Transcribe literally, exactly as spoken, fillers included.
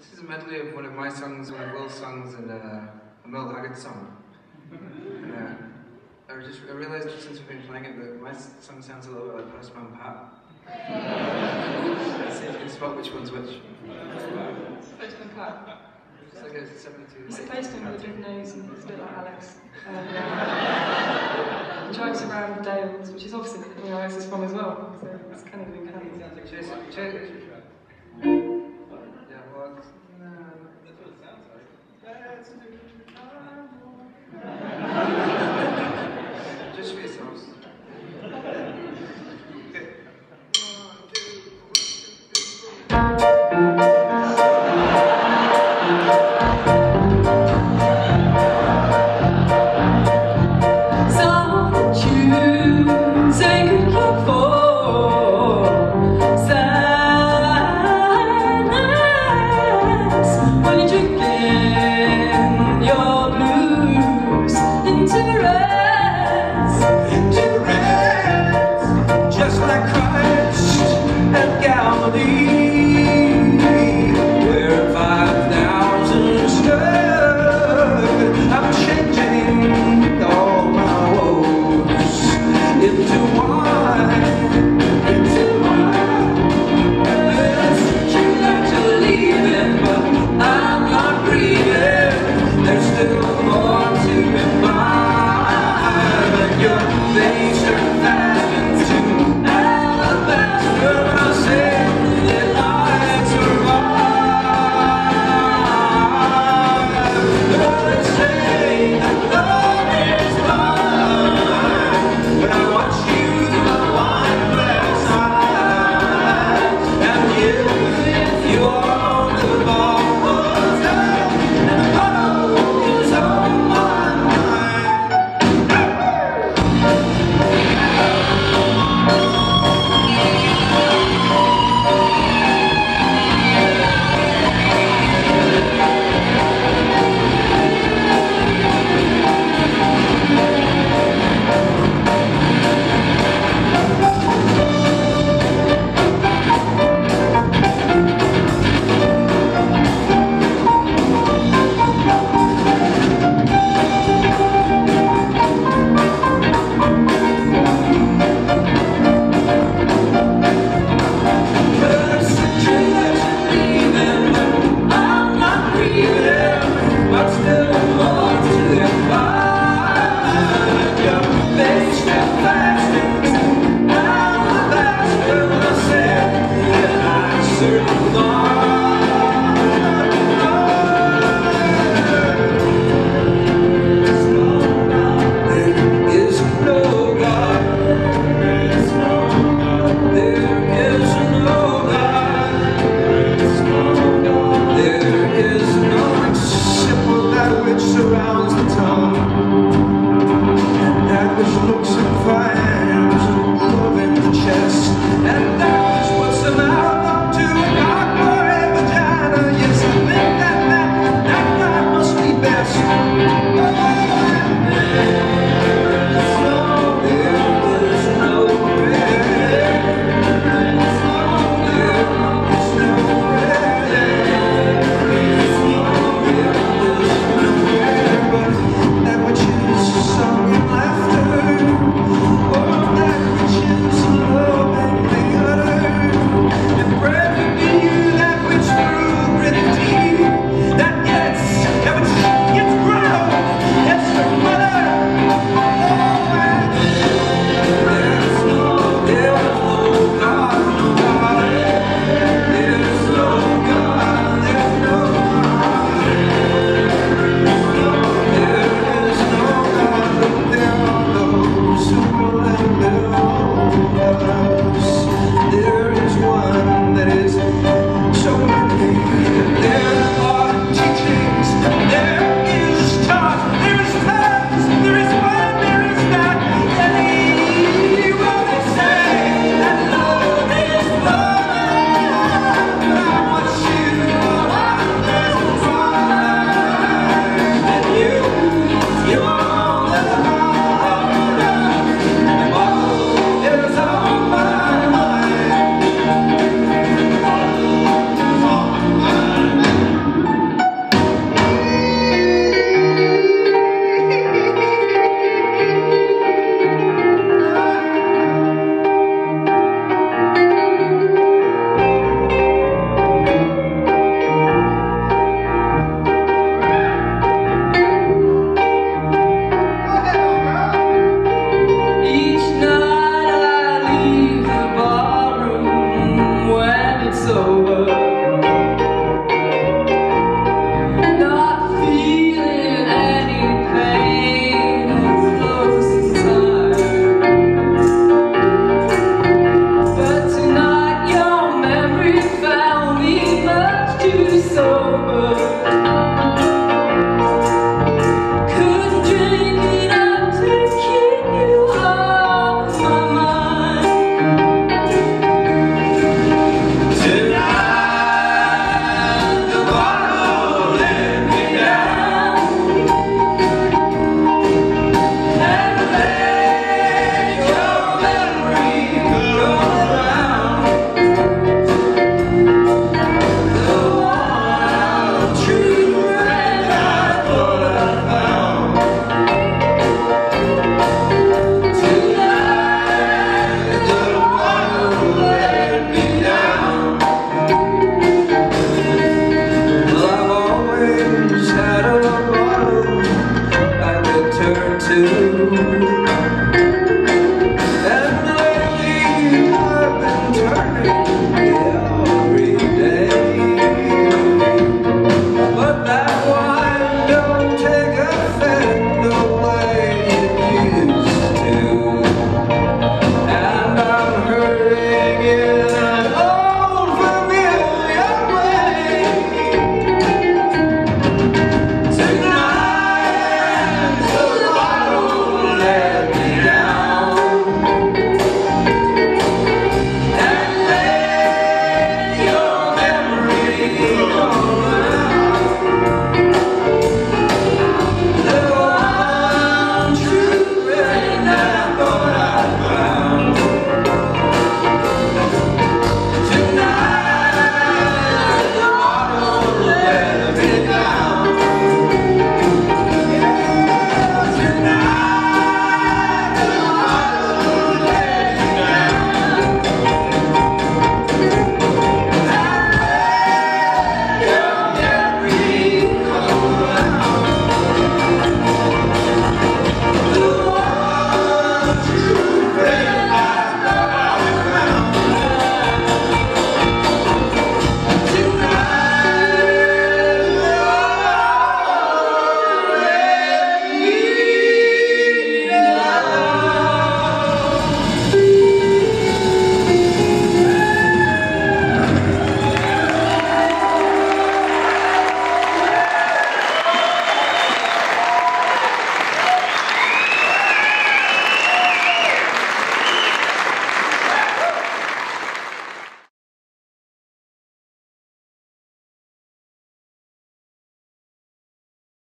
This is a medley of one of my songs, one of Will's songs, and uh, a Mel Haggard song. And, uh, I just I realised since we've been playing it that my song sounds a little bit like Postman Pat. Let's see if you can spot which one's which. Postman Pat. It's like a seventies. He's a postman with a big nose and he's a bit like Alex. Um, he drives around Dales, which is obviously where Alex is from as well, so it's kind of in kind of. Cheers. Cheers. Yeah, well, it's, That's what it sounds like.